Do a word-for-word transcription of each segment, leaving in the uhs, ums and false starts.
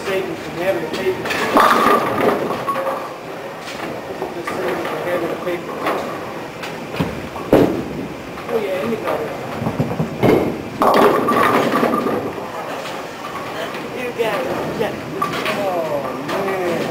Satan from having a paper. Keep Satan from having a paper. Oh yeah, and you got it. You got it. Yeah. Oh man.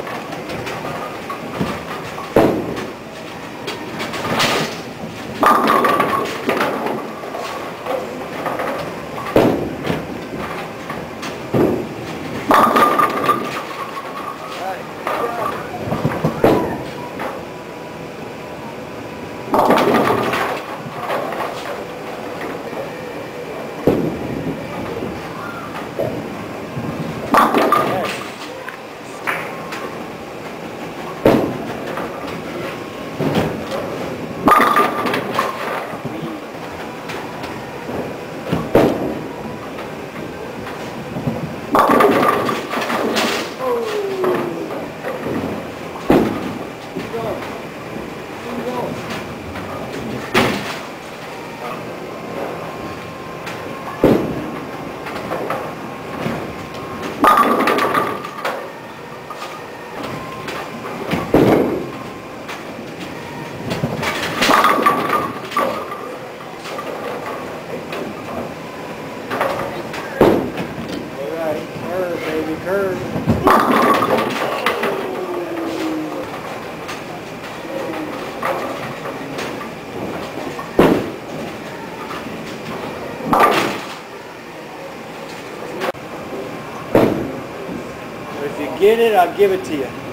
Curve. If you get it, I'll give it to you.